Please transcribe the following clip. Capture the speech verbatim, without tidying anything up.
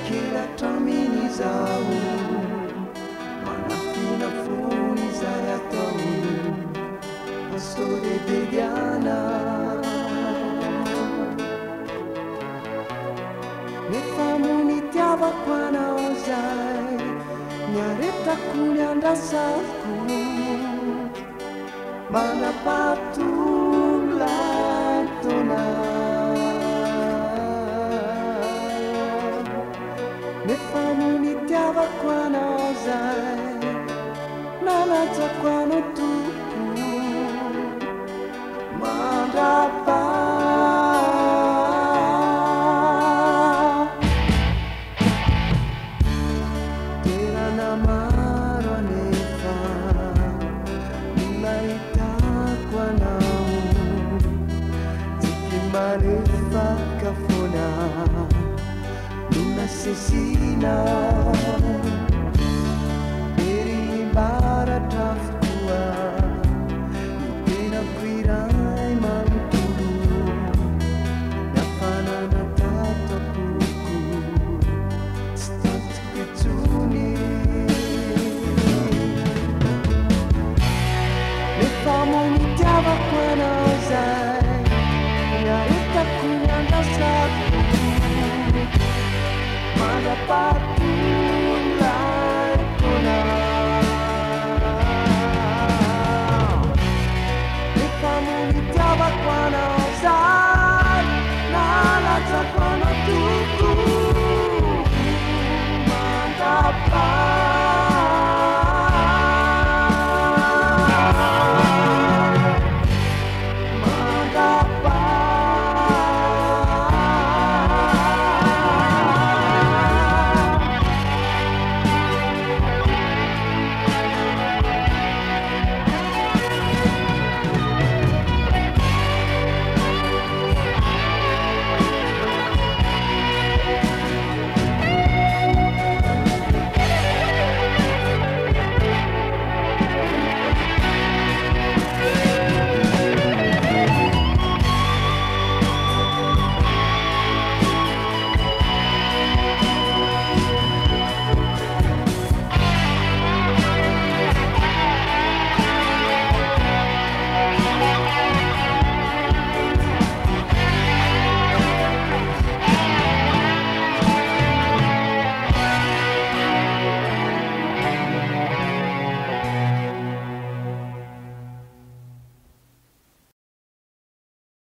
kila tamini zao manafina funi za yatau pasore begana ne famuni tiava kwana ozai nyareta kunyanda saku mana patu lantona ne famuni tiava kwana ozai nalata kwano tuku mandapa tera namaro nefa ninaita kwanao zikimarefa kafona asesina berimbara tafkua nipena kwirai mamturu nafana na tata puku stat kitsuni nefamo nitiava kwana ozai nyaita kunyanda saku Mana patu